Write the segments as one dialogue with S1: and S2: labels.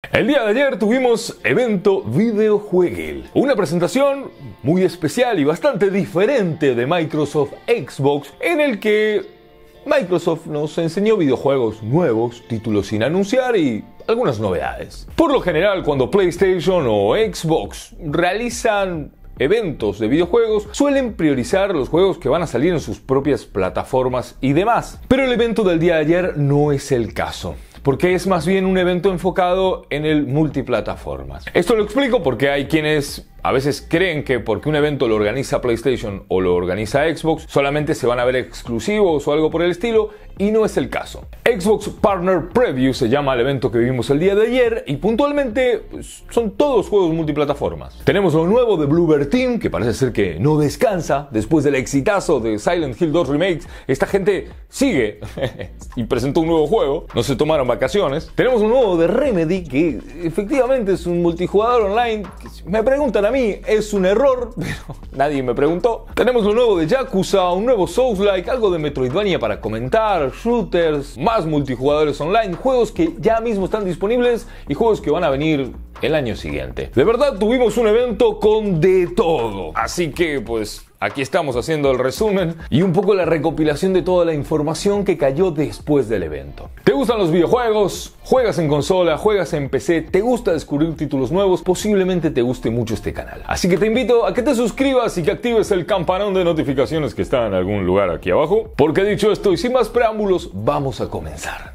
S1: El día de ayer tuvimos evento Videojueguil, una presentación muy especial y bastante diferente de Microsoft Xbox, en el que Microsoft nos enseñó videojuegos nuevos, títulos sin anunciar y algunas novedades. Por lo general, cuando PlayStation o Xbox realizan eventos de videojuegos, suelen priorizar los juegos que van a salir en sus propias plataformas y demás. Pero el evento del día de ayer no es el caso, porque es más bien un evento enfocado en el multiplataformas. Esto lo explico porque hay quienes a veces creen que porque un evento lo organiza PlayStation o lo organiza Xbox, solamente se van a ver exclusivos o algo por el estilo, y no es el caso. Xbox Partner Preview se llama el evento que vivimos el día de ayer, y puntualmente son todos juegos multiplataformas. Tenemos lo nuevo de Bloober Team, que parece ser que no descansa. Después del exitazo de Silent Hill 2 Remake, esta gente sigue y presentó un nuevo juego, no se tomaron vacaciones. Tenemos lo nuevo de Remedy, que efectivamente es un multijugador online, que si me preguntan a mí es un error, pero nadie me preguntó. Tenemos lo nuevo de Yakuza, un nuevo Souls-like, algo de Metroidvania para comentar, shooters, más multijugadores online, juegos que ya mismo están disponibles y juegos que van a venir el año siguiente. De verdad tuvimos un evento con de todo, así que pues aquí estamos haciendo el resumen y un poco la recopilación de toda la información que cayó después del evento. ¿Te gustan los videojuegos? ¿Juegas en consola? ¿Juegas en PC? ¿Te gusta descubrir títulos nuevos? Posiblemente te guste mucho este canal. Así que te invito a que te suscribas y que actives el campanón de notificaciones que está en algún lugar aquí abajo. Porque dicho esto y sin más preámbulos, vamos a comenzar.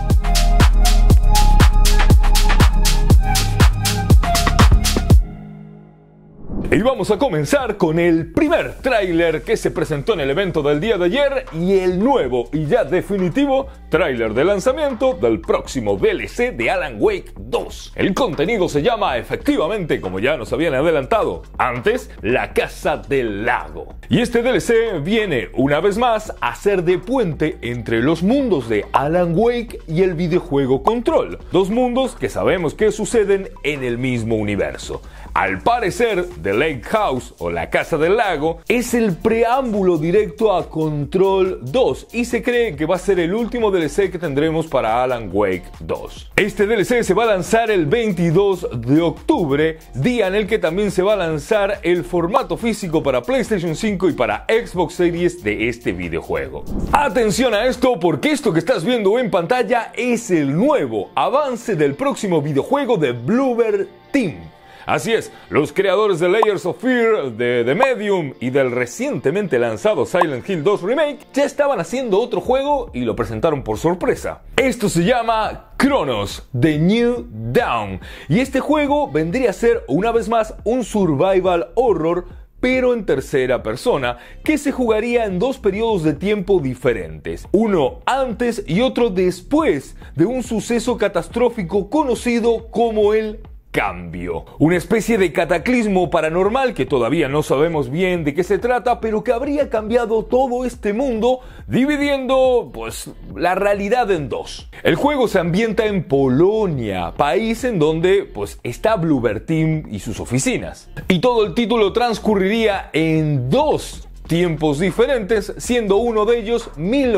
S1: Y vamos a comenzar con el primer tráiler que se presentó en el evento del día de ayer y el nuevo y ya definitivo tráiler de lanzamiento del próximo DLC de Alan Wake 2. El contenido se llama efectivamente, como ya nos habían adelantado antes, La Casa del Lago. Y este DLC viene una vez más a ser de puente entre los mundos de Alan Wake y el videojuego Control. Dos mundos que sabemos que suceden en el mismo universo. Al parecer, The Lake House o La Casa del Lago es el preámbulo directo a Control 2 y se cree que va a ser el último DLC que tendremos para Alan Wake 2. Este DLC se va a lanzar el 22 de octubre, día en el que también se va a lanzar el formato físico para PlayStation 5 y para Xbox Series de este videojuego. Atención a esto, porque esto que estás viendo en pantalla es el nuevo avance del próximo videojuego de Bloober Team. Así es, los creadores de Layers of Fear, de The Medium y del recientemente lanzado Silent Hill 2 Remake ya estaban haciendo otro juego y lo presentaron por sorpresa. Esto se llama Chronos: The New Dawn y este juego vendría a ser una vez más un survival horror, pero en tercera persona, que se jugaría en dos periodos de tiempo diferentes, uno antes y otro después de un suceso catastrófico conocido como el Cambio. Una especie de cataclismo paranormal que todavía no sabemos bien de qué se trata, pero que habría cambiado todo este mundo, dividiendo pues la realidad en dos. El juego se ambienta en Polonia, país en donde pues está Bloober Team y sus oficinas. Y todo el título transcurriría en dos tiempos diferentes, siendo uno de ellos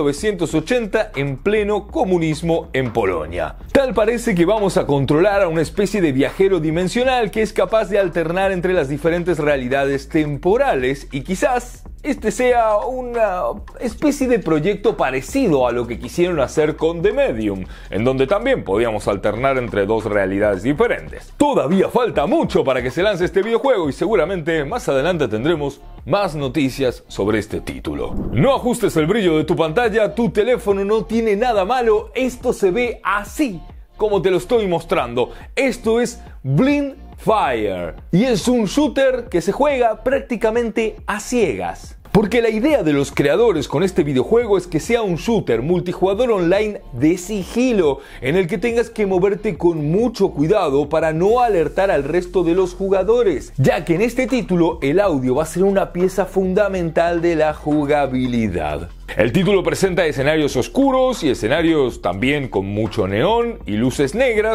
S1: 1980 en pleno comunismo en Polonia. Tal parece que vamos a controlar a una especie de viajero dimensional que es capaz de alternar entre las diferentes realidades temporales y quizás este sea una especie de proyecto parecido a lo que quisieron hacer con The Medium, en donde también podíamos alternar entre dos realidades diferentes. Todavía falta mucho para que se lance este videojuego y seguramente más adelante tendremos más noticias sobre este título. No ajustes el brillo de tu pantalla, tu teléfono no tiene nada malo, esto se ve así como te lo estoy mostrando. Esto es Blind Fire y es un shooter que se juega prácticamente a ciegas. Porque la idea de los creadores con este videojuego es que sea un shooter multijugador online de sigilo, en el que tengas que moverte con mucho cuidado para no alertar al resto de los jugadores, ya que en este título el audio va a ser una pieza fundamental de la jugabilidad. El título presenta escenarios oscuros y escenarios también con mucho neón y luces negras,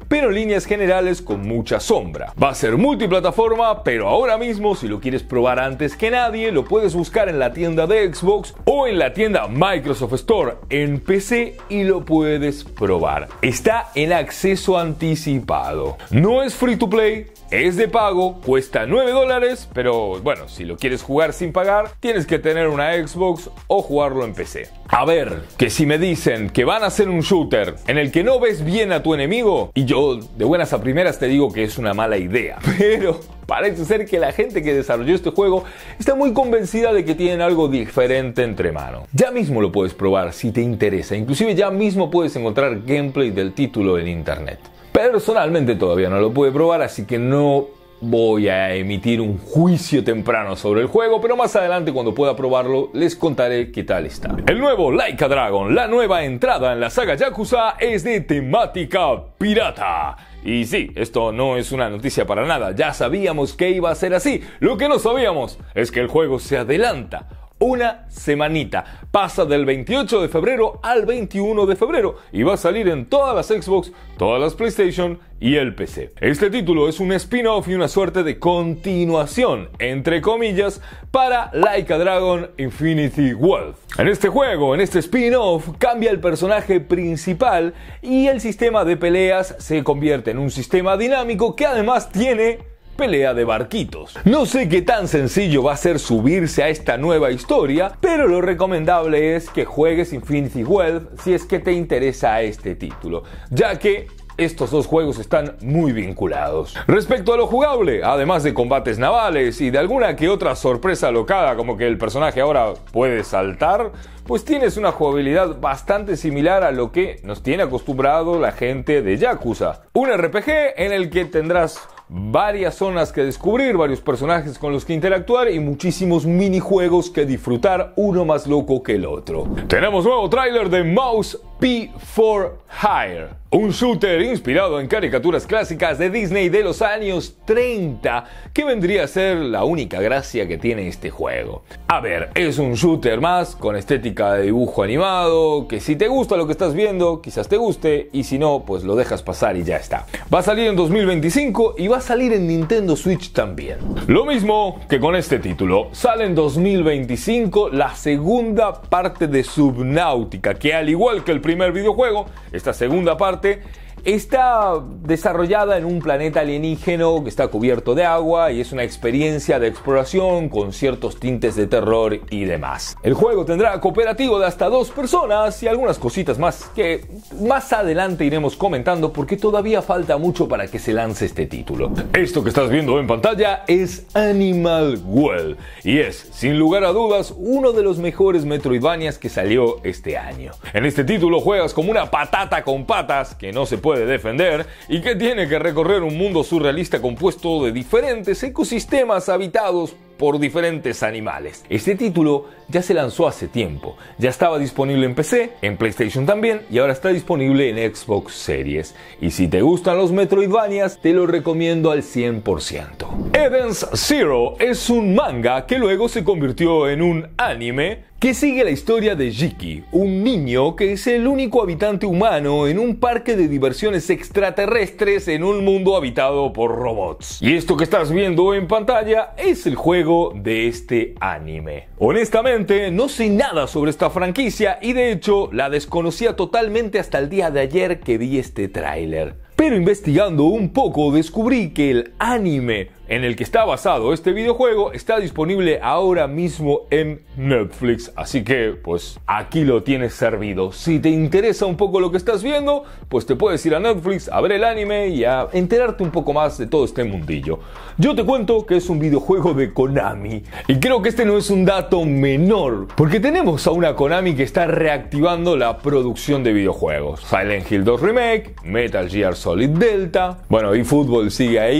S1: pero en líneas generales con mucha sombra. Va a ser multiplataforma, pero ahora mismo, si lo quieres probar antes que nadie, lo puedes buscar en la tienda de Xbox o en la tienda Microsoft Store en PC y lo puedes probar. Está en acceso anticipado. No es free to play, es de pago, cuesta $9, pero bueno, si lo quieres jugar sin pagar, tienes que tener una Xbox o jugarlo en PC. A ver, que si me dicen que van a hacer un shooter en el que no ves bien a tu enemigo, y yo de buenas a primeras te digo que es una mala idea, pero parece ser que la gente que desarrolló este juego está muy convencida de que tienen algo diferente entre manos. Ya mismo lo puedes probar si te interesa, inclusive ya mismo puedes encontrar gameplay del título en internet. Personalmente todavía no lo pude probar, así que no voy a emitir un juicio temprano sobre el juego, pero más adelante cuando pueda probarlo les contaré qué tal está. El nuevo Like a Dragon, la nueva entrada en la saga Yakuza, es de temática pirata. Y sí, esto no es una noticia para nada, ya sabíamos que iba a ser así. Lo que no sabíamos es que el juego se adelanta una semanita, pasa del 28 de febrero al 21 de febrero y va a salir en todas las Xbox, todas las PlayStation y el PC. Este título es un spin-off y una suerte de continuación, entre comillas, para Like a Dragon Infinity Wealth. En este juego, en este spin-off, cambia el personaje principal y el sistema de peleas se convierte en un sistema dinámico que además tiene pelea de barquitos. No sé qué tan sencillo va a ser subirse a esta nueva historia, pero lo recomendable es que juegues Infinity Wealth si es que te interesa este título, ya que estos dos juegos están muy vinculados. Respecto a lo jugable, además de combates navales y de alguna que otra sorpresa locada como que el personaje ahora puede saltar, pues tienes una jugabilidad bastante similar a lo que nos tiene acostumbrado la gente de Yakuza. Un RPG en el que tendrás varias zonas que descubrir, varios personajes con los que interactuar y muchísimos minijuegos que disfrutar, uno más loco que el otro. Tenemos nuevo tráiler de Mouse P4 Hire, un shooter inspirado en caricaturas clásicas de Disney de los años 30, que vendría a ser la única gracia que tiene este juego. A ver, es un shooter más con estética de dibujo animado, que si te gusta lo que estás viendo, quizás te guste, y si no, pues lo dejas pasar y ya está. Va a salir en 2025 y va a salir en Nintendo Switch también. Lo mismo que con este título, sale en 2025 la segunda parte de Subnautica, que al igual que el primer videojuego, esta segunda parte está desarrollada en un planeta alienígeno que está cubierto de agua y es una experiencia de exploración con ciertos tintes de terror y demás. El juego tendrá cooperativo de hasta 2 personas y algunas cositas más que más adelante iremos comentando porque todavía falta mucho para que se lance este título. Esto que estás viendo en pantalla es Animal Well y es, sin lugar a dudas, uno de los mejores Metroidvanias que salió este año. En este título juegas como una patata con patas que no se puede defender y que tiene que recorrer un mundo surrealista compuesto de diferentes ecosistemas habitados por diferentes animales. Este título ya se lanzó hace tiempo, ya estaba disponible en PC, en PlayStation también y ahora está disponible en Xbox Series. Y si te gustan los Metroidvanias, te lo recomiendo al 100%. Eden's Zero es un manga que luego se convirtió en un anime que sigue la historia de Jiki, un niño que es el único habitante humano en un parque de diversiones extraterrestres en un mundo habitado por robots. Y esto que estás viendo en pantalla es el juego de este anime. Honestamente, no sé nada sobre esta franquicia y de hecho la desconocía totalmente hasta el día de ayer que vi este tráiler. Pero investigando un poco descubrí que el anime en el que está basado este videojuego está disponible ahora mismo en Netflix, así que pues aquí lo tienes servido. Si te interesa un poco lo que estás viendo, pues te puedes ir a Netflix a ver el anime y a enterarte un poco más de todo este mundillo. Yo te cuento que es un videojuego de Konami y creo que este no es un dato menor, porque tenemos a una Konami que está reactivando la producción de videojuegos. Silent Hill 2 Remake, Metal Gear Solid Delta, bueno, eFootball sigue ahí,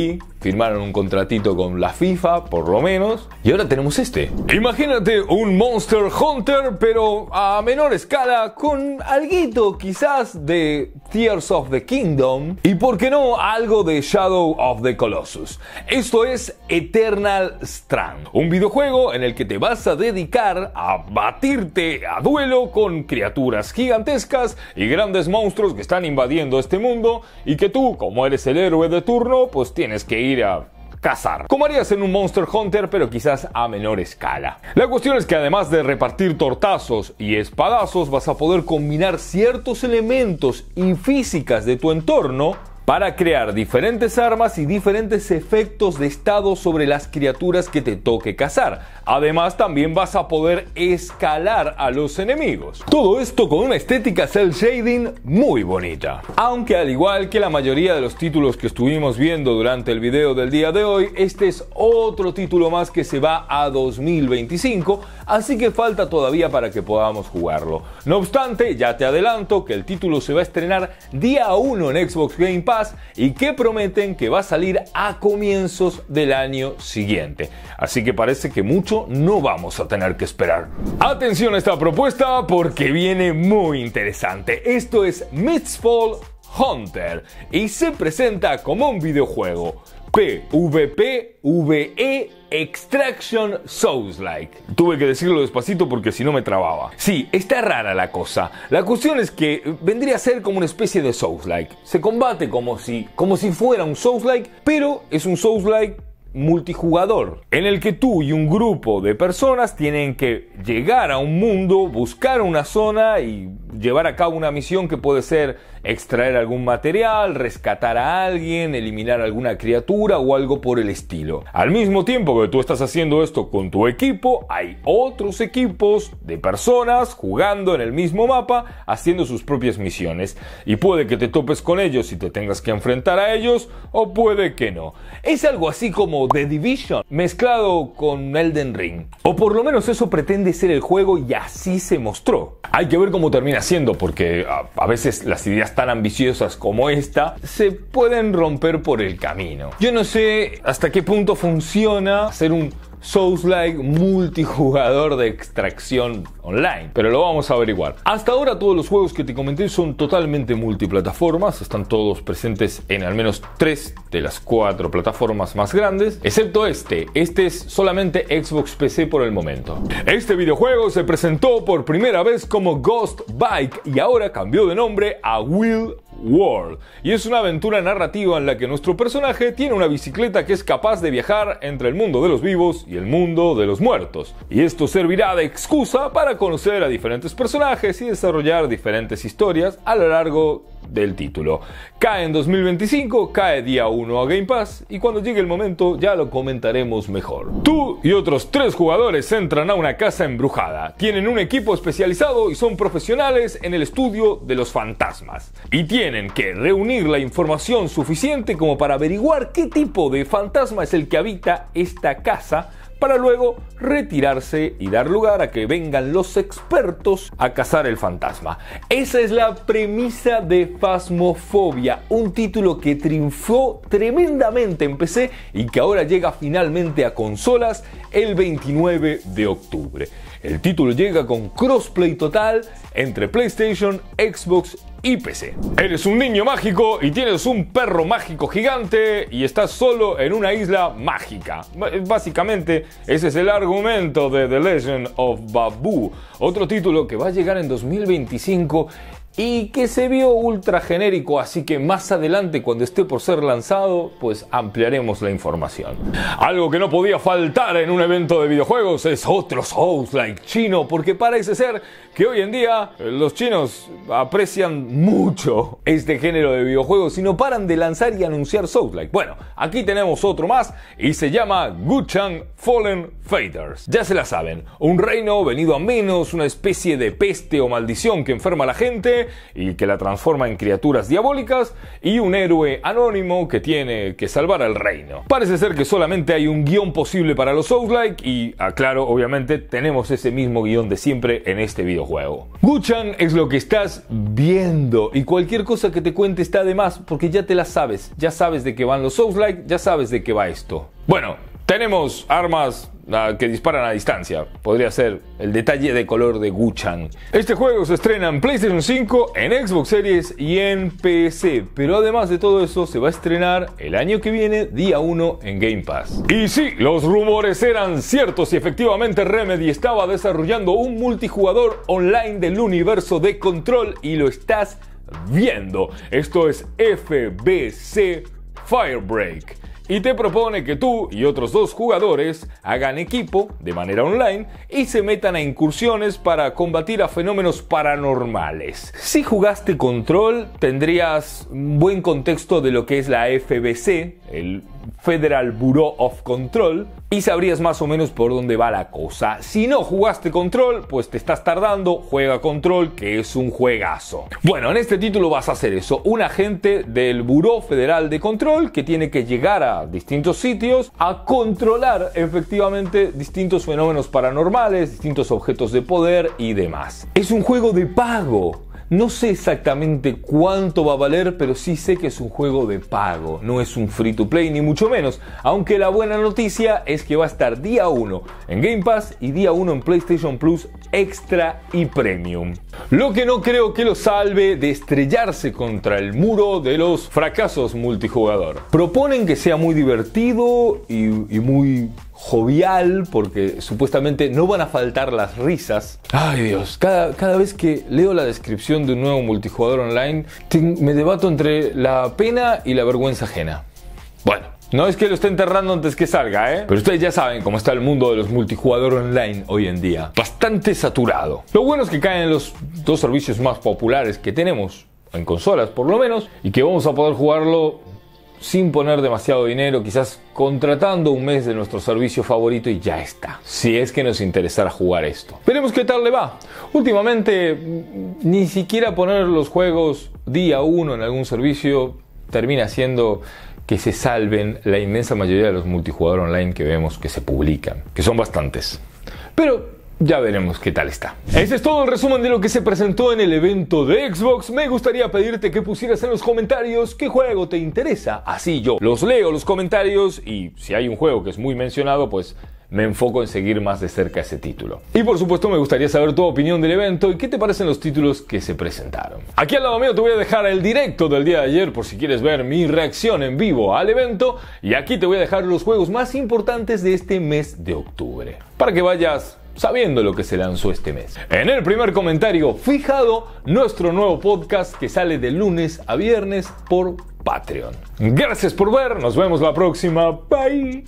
S1: firmaron un contratito con la FIFA, por lo menos, y ahora tenemos este. Imagínate un Monster Hunter, pero a menor escala, con alguito quizás de Tears of the Kingdom, y por qué no algo de Shadow of the Colossus. Esto es Eternal Strand, un videojuego en el que te vas a dedicar a batirte a duelo con criaturas gigantescas y grandes monstruos que están invadiendo este mundo, y que tú, como eres el héroe de turno, pues tienes que ir a cazar, como harías en un Monster Hunter, pero quizás a menor escala. La cuestión es que además de repartir tortazos y espadazos, vas a poder combinar ciertos elementos y físicas de tu entorno para crear diferentes armas y diferentes efectos de estado sobre las criaturas que te toque cazar. Además, también vas a poder escalar a los enemigos. Todo esto con una estética cel shading muy bonita. Aunque al igual que la mayoría de los títulos que estuvimos viendo durante el video del día de hoy, este es otro título más que se va a 2025, así que falta todavía para que podamos jugarlo. No obstante, ya te adelanto que el título se va a estrenar día 1 en Xbox Game Pass y que prometen que va a salir a comienzos del año siguiente. Así que parece que mucho no vamos a tener que esperar. Atención a esta propuesta porque viene muy interesante. Esto es Mistfall Hunter y se presenta como un videojuego PvPvE Extraction Souls-like. Tuve que decirlo despacito porque si no me trababa. Sí, está rara la cosa. La cuestión es que vendría a ser como una especie de Souls-like. Se combate como si fuera un Souls-like, pero es un Souls-like multijugador, en el que tú y un grupo de personas tienen que llegar a un mundo, buscar una zona y llevar a cabo una misión que puede ser extraer algún material, rescatar a alguien, eliminar alguna criatura o algo por el estilo. Al mismo tiempo que tú estás haciendo esto con tu equipo, hay otros equipos de personas jugando en el mismo mapa, haciendo sus propias misiones. Y puede que te topes con ellos y te tengas que enfrentar a ellos, o puede que no. Es algo así como The Division mezclado con Elden Ring. O por lo menos eso pretende ser el juego y así se mostró. Hay que ver cómo termina siendo, porque a veces las ideas tan ambiciosas como esta se pueden romper por el camino. Yo no sé hasta qué punto funciona hacer un Souls-like multijugador de extracción online, pero lo vamos a averiguar. Hasta ahora todos los juegos que te comenté son totalmente multiplataformas, están todos presentes en al menos 3 de las 4 plataformas más grandes, excepto este es solamente Xbox PC por el momento. Este videojuego se presentó por primera vez como Ghost Bike y ahora cambió de nombre a Will World, y es una aventura narrativa en la que nuestro personaje tiene una bicicleta que es capaz de viajar entre el mundo de los vivos y el mundo de los muertos, y esto servirá de excusa para conocer a diferentes personajes y desarrollar diferentes historias a lo largo del título. Cae en 2025, cae día 1 a Game Pass, y cuando llegue el momento ya lo comentaremos mejor. Tú y otros 3 jugadores entran a una casa embrujada, tienen un equipo especializado y son profesionales en el estudio de los fantasmas, y tienen que reunir la información suficiente como para averiguar qué tipo de fantasma es el que habita esta casa, para luego retirarse y dar lugar a que vengan los expertos a cazar el fantasma. Esa es la premisa de Phasmophobia, un título que triunfó tremendamente en PC y que ahora llega finalmente a consolas el 29 de octubre. El título llega con crossplay total entre PlayStation, Xbox y PC. Eres un niño mágico y tienes un perro mágico gigante y estás solo en una isla mágica. Básicamente, ese es el argumento de The Legend of Babu, otro título que va a llegar en 2025 y que se vio ultra genérico, así que más adelante, cuando esté por ser lanzado, pues ampliaremos la información. Algo que no podía faltar en un evento de videojuegos es otro Souls-like chino, porque parece ser que hoy en día los chinos aprecian mucho este género de videojuegos y no paran de lanzar y anunciar Souls-like. Bueno, aquí tenemos otro más y se llama Guchang Fallen Faders. Ya se la saben, un reino venido a menos, una especie de peste o maldición que enferma a la gente, nube y que la transforma en criaturas diabólicas, y un héroe anónimo que tiene que salvar al reino. Parece ser que solamente hay un guión posible para los Souls-like y, aclaro, obviamente tenemos ese mismo guión de siempre en este videojuego. Guchan es lo que estás viendo y cualquier cosa que te cuente está de más porque ya te la sabes. Ya sabes de qué van los Souls-like, ya sabes de qué va esto. Bueno, tenemos armas que disparan a distancia. Podría ser el detalle de color de Guchan. Este juego se estrena en PlayStation 5, en Xbox Series y en PC. Pero además de todo eso, se va a estrenar el año que viene, día 1, en Game Pass. Y sí, los rumores eran ciertos y efectivamente Remedy estaba desarrollando un multijugador online del universo de Control y lo estás viendo. Esto es FBC Firebreak. Y te propone que tú y otros 2 jugadores hagan equipo de manera online y se metan a incursiones para combatir a fenómenos paranormales. Si jugaste Control, tendrías un buen contexto de lo que es la FBC, el Federal Bureau of Control, y sabrías más o menos por dónde va la cosa. Si no jugaste Control, pues te estás tardando. Juega Control, que es un juegazo. Bueno, en este título vas a hacer eso: un agente del Bureau Federal de Control que tiene que llegar a distintos sitios a controlar efectivamente distintos fenómenos paranormales, distintos objetos de poder y demás. Es un juego de pago. No sé exactamente cuánto va a valer, pero sí sé que es un juego de pago. No es un free to play ni mucho menos. Aunque la buena noticia es que va a estar día 1 en Game Pass y día 1 en PlayStation Plus Extra y Premium. Lo que no creo que lo salve de estrellarse contra el muro de los fracasos multijugador. Proponen que sea muy divertido y muy jovial, porque supuestamente no van a faltar las risas. Ay Dios, cada vez que leo la descripción de un nuevo multijugador online, me debato entre la pena y la vergüenza ajena. Bueno, no es que lo esté enterrando antes que salga, pero ustedes ya saben cómo está el mundo de los multijugador online hoy en día. Bastante saturado. Lo bueno es que caen en los 2 servicios más populares que tenemos, en consolas por lo menos, y que vamos a poder jugarlo sin poner demasiado dinero, quizás contratando un mes de nuestro servicio favorito y ya está. Si es que nos interesara jugar esto. Veremos qué tal le va. Últimamente, ni siquiera poner los juegos día 1 en algún servicio termina haciendo que se salven la inmensa mayoría de los multijugador online que vemos que se publican, que son bastantes. Pero ya veremos qué tal está. Ese es todo el resumen de lo que se presentó en el evento de Xbox. Me gustaría pedirte que pusieras en los comentarios qué juego te interesa. Así yo los leo los comentarios y si hay un juego que es muy mencionado, pues me enfoco en seguir más de cerca ese título. Y por supuesto me gustaría saber tu opinión del evento y qué te parecen los títulos que se presentaron. Aquí al lado mío te voy a dejar el directo del día de ayer por si quieres ver mi reacción en vivo al evento. Y aquí te voy a dejar los juegos más importantes de este mes de octubre, para que vayas sabiendo lo que se lanzó este mes. En el primer comentario fijado, nuestro nuevo podcast que sale de lunes a viernes por Patreon. Gracias por ver, nos vemos la próxima, bye.